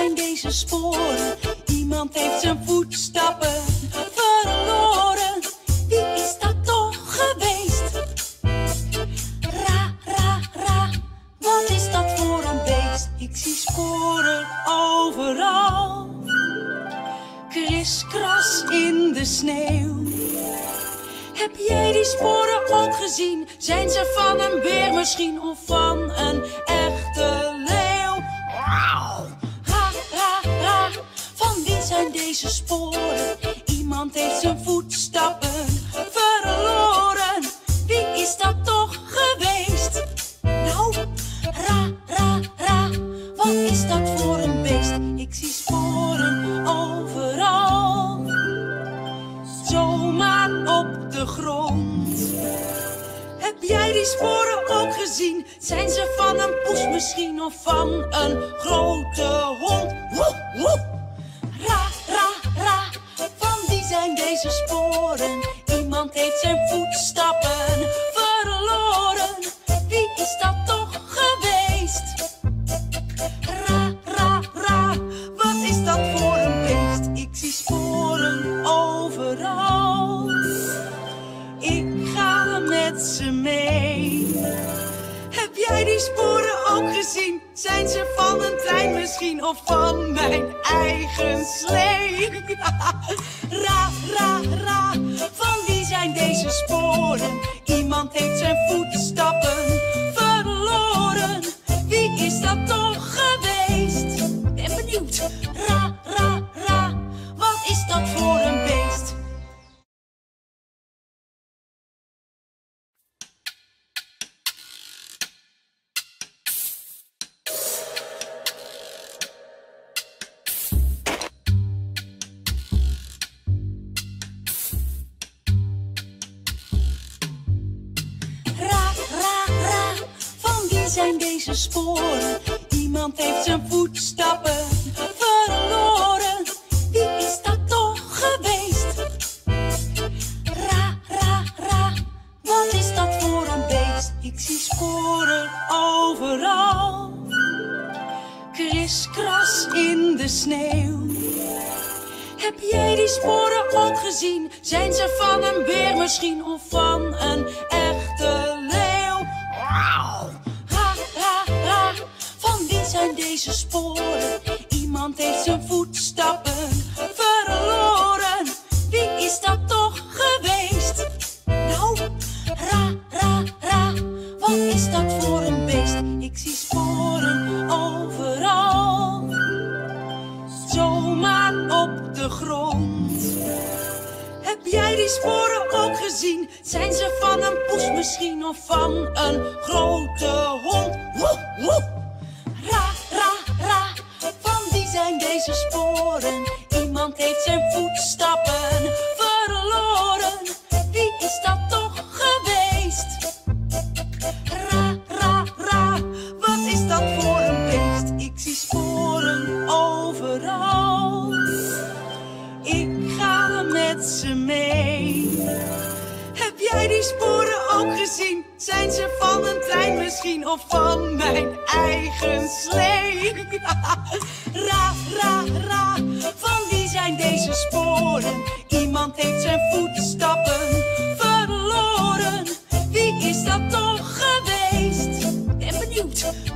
zijn deze sporen? Iemand heeft zijn voetstappen verloren. Wie is dat toch geweest? Ra, ra, ra, wat is dat voor een beest? Ik zie sporen overal. Kriskras in de sneeuw. Heb jij die sporen ook gezien? Zijn ze van een beer misschien of van een echte leeuw? Wauw! Ha, ha, ha! Van wie zijn deze sporen? Iemand heeft zijn voetstappen verloren. Wie is dat toch geweest? Nou, ra, ra, ra! Wat is dat voor een beest? Ik zie sporen overal. Zomaar op de grond. Heb jij die sporen ook gezien? Zijn ze van een poes misschien of van een grote hond? Woe, woe. Ra, ra, ra. Van wie zijn deze sporen? Iemand heeft zijn voetstappen verloren. Wie is dat toch geweest? Ra, ra, ra. Wat is dat voor een beest? Ik zie sporen overal. Ik ga met ze mee. Heb jij die sporen ook gezien? Zijn ze van een trein misschien of van mijn eigen slee? Ra, ra, ra. Van wie zijn deze sporen? Iemand heeft zijn voetstappen verloren. Wie is dat toch geweest? Ben benieuwd. Ra, ra, ra. Wat is dat voor een beest? Zijn deze sporen? Iemand heeft zijn voetstappen verloren. Wie is dat toch geweest? Ra, ra, ra. Wat is dat voor een beest? Ik zie sporen overal. Kriskras in de sneeuw. Heb jij die sporen ook gezien? Zijn ze van een beer misschien of van een echte leeuw? Wauw! Van wie zijn deze sporen? Iemand heeft zijn voetstappen verloren. Wie is dat toch geweest? Nou, ra, ra, ra. Wat is dat voor een beest? Ik zie sporen overal. Zomaar op de grond. Heb jij die sporen ook gezien? Zijn ze van een poes misschien of van een grote hond? Woe, woe. Ra, ra, ra. Van wie zijn deze sporen? Iemand heeft zijn voetstappen verloren. Wie is dat toch geweest? Ra, ra, ra. Wat is dat voor een beest? Ik zie sporen overal. Ik ga met ze mee. Heb jij die sporen ook gezien? Zijn ze van een trein misschien of van mijn eigen slee? Ra, ra, ra. Van wie zijn deze sporen? Iemand heeft zijn voetstappen verloren. Wie is dat toch geweest? Ben benieuwd.